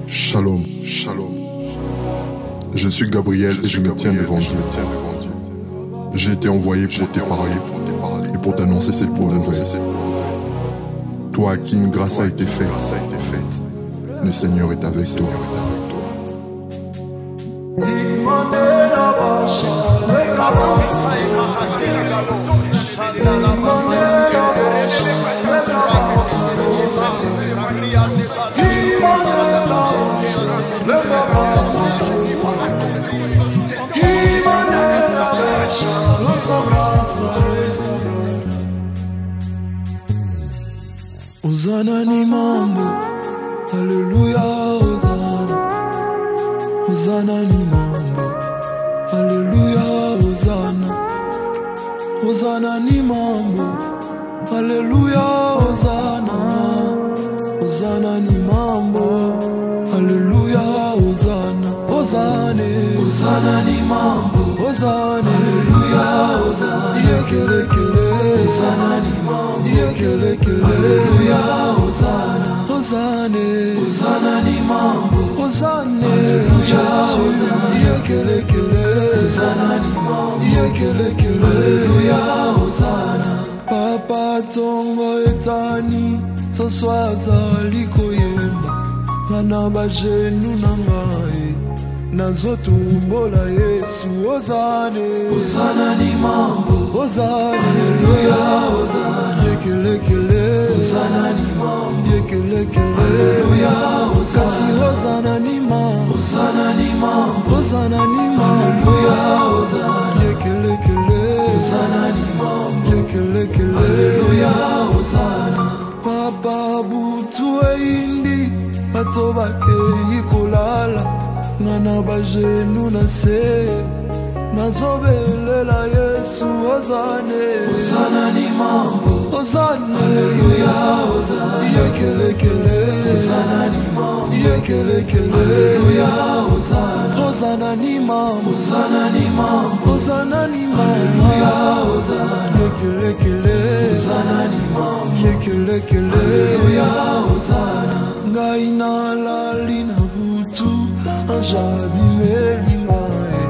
Shalom, shalom. Je suis Gabriel et je me tiens devant Dieu. J'ai été envoyé pour te parler et pour t'annoncer cette bonne nouvelle. Toi à qui une grâce a été faite, le Seigneur est avec toi. Hosanna ni mambo, haleluya, Hosanna. Hosanna ni mambo, haleluya, Hosanna. Hosanna ni mambo, haleluya, Hosanna. Hosanna ni mambo, haleluya, Hosanna. Hosanna, Hosanna ni mambo, Hosanna, haleluya, Hosanna. Yekele kele, Hosanna ni mambo, yekele kele, haleluya, Hosanna. Hosanna, Hosanna ni mambo, Hosanna, haleluya, Hosanna. Yekele kele, Hosanna ni mambo, yekele kele, haleluya, Hosanna. Papa tongo etani, soswaza likoyemba, ngana bajenu nangae. Nazotumbola Yesu, Hosanna, Hosanna ni mambo, Hosanna, haleluya, Hosanna. Yekele kele, Hosanna ni mambo, yekele kele, haleluya, Hosanna. Kasi Hosanna ni mambo, Hosanna ni mambo, Hosanna ni mambo, haleluya, Hosanna. Yekele kele, Hosanna ni mambo, yekele kele, haleluya, Hosanna. Papa butu indi, batoba ke ikolala. Ngana bajenu na se, nazobelela Yesu, Hosanna. Hosanna ni mambo, Hosanna, haleluya, Hosanna. Yekele kele, Hosanna ni mambo, yekele kele, haleluya, Hosanna. Hosanna ni mambo, Hosanna ni mambo, Hosanna ni mambo, haleluya, Hosanna. Yekele kele, Hosanna ni mambo, yekele kele, haleluya, Hosanna. Ngaina lali na butu, anjabi melingae,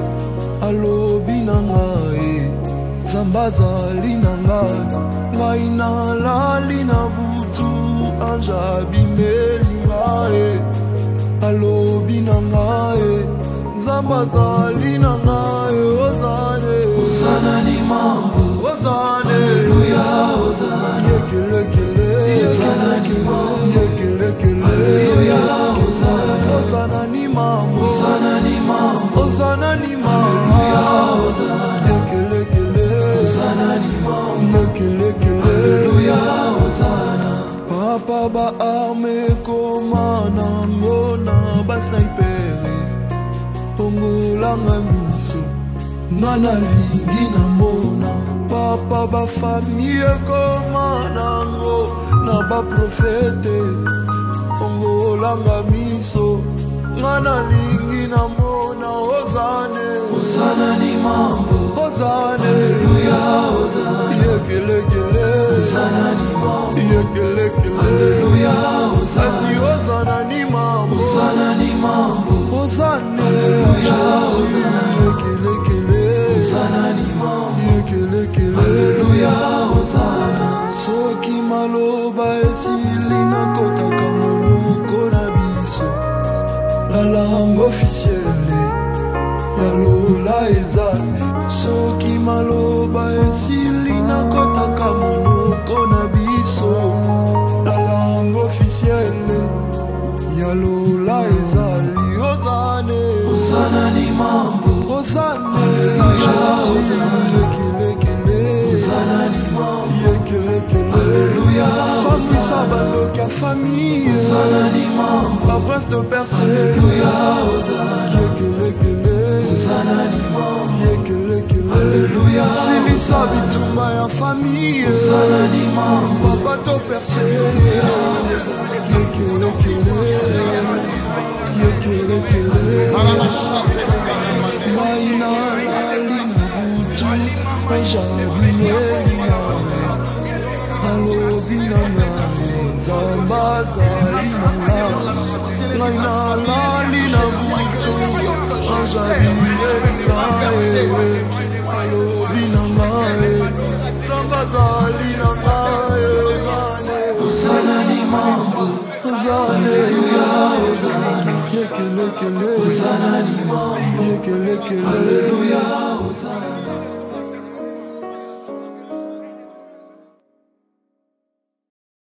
alobi nangae, zambazali nangae. Ngaina lali na butu, anjabi melingae, alobi nangae, zambazali nangae. Hosanna, Hosanna ni mambo, Hosanna, haleluya, Hosanna. Yekele kele, Hosanna ni mambo, yekele kele, haleluya, Hosanna. Hosanna ni mambo, Hosanna ni mambo, Hosanna ni mambo, haleluya, Hosanna. Yekele kele, Hosanna ni mambo, yekele kele, haleluya, Hosanna. Papa ba arme komana ngona ba sniper, ongolanga miso ngana lingi na mona. Papa ba famille komana ngo na ba profete, ongolanga miso ngana lingi na mona. Hosanna, Hosanna ni mambo, Hosanna, haleluya, Hosanna. Yekele kele, Hosanna ni mambo, yekele kele, haleluya, Hosanna. Hosanna ni mambo, Hosanna ni mambo, Hosanna, haleluya, Hosanna. Yekele kele, Hosanna ni mambo, yekele kele, haleluya, Hosanna. Soki maloba esili na kotaka monoko na biso, la langue officielle ya lola ezali. Soki maloba esili na kotaka monoko na biso, la langue officielle ya lola ezali. Hosanna, Hosanna ni mambo, Hosanna, haleluya, Hosanna. Yekele kele, Hosanna ni mambo, yekele kele, haleluya, Hosanna. Sabaloki ya famille, Hosanna ni mambo, la prince de Perse, haleluya, Hosanna. Yekele kele, Hosanna ni mambo, yekele kele, haleluya, Silisa bitumba ya famille, Hosanna ni mambo, papa to Perse, haleluya, yekele kele, yekele kele. Maina alina butu, ajabi melina, alobi na nane, zambazali na nane. ngai nalali na butu azali ngai alobi na ngai nzambe azali na ngai ozana ni mambo Hallelujah, Hosanna, Hallelujah, Hosanna,